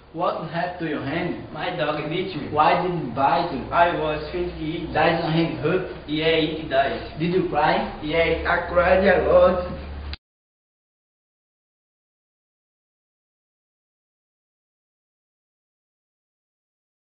What happened to your hand? My dog bit me. Why did it bite you? I was trying to eat. Does your hand hurt? Yeah, it died. Did you cry? Yeah, I cried a lot.